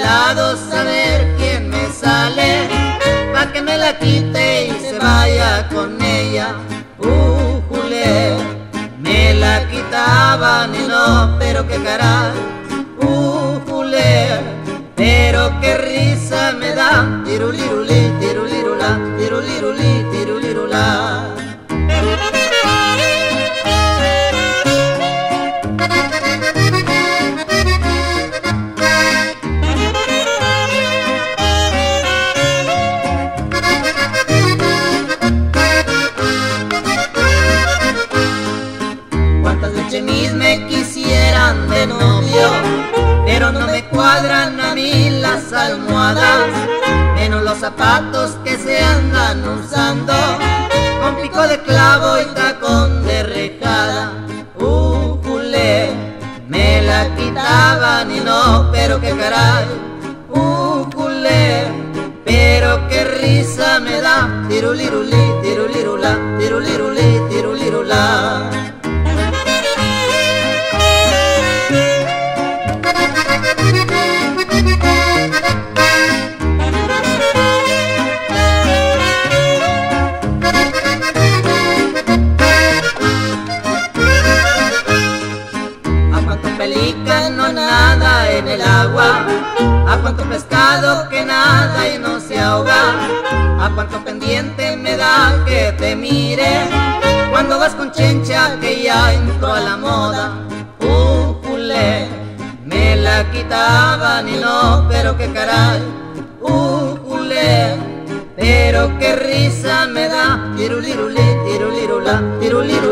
lado saber quién me sale, pa' que me la quite y se vaya con ella. Jule, me la quitaban y no, pero qué caray. Jule, pero qué risa me da. Tiruliruli, tirulirula, tiruliruli, tirulirula. Cuántas lechemis me quisieran de novio, pero no me cuadran a mí las almohadas, menos los zapatos que se andan usando, con pico de clavo y tacón de rejada. Jule, me la quitaban y no, pero qué caray. Jule, pero qué risa me da. Tiruliruli, tirulirula, tiruliruli, tirulirula. Pelícano nada en el agua, a cuánto pescado que nada y no se ahoga, a cuánto pendiente me da que te mire cuando vas con chencha que ya entró a la moda. Jule, me la quitaban y no, pero qué caray. Jule, pero qué risa me da. Tiruliruli, tirulirula, tirulirula.